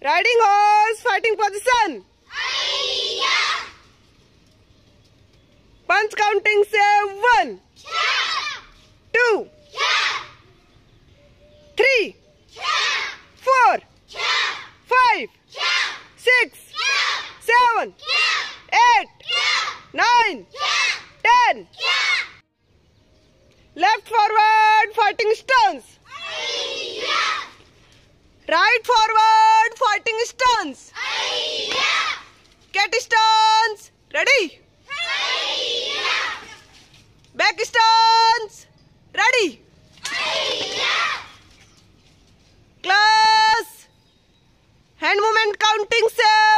Riding horse, fighting position. Punch counting, say 1, 2, 3, 4, 5, 6, 7, 8, 9, 10. Left forward, fighting stance. Right forward, fighting stance. Cat stance. Ready? Back stance. Ready? Class. Hand movement counting, say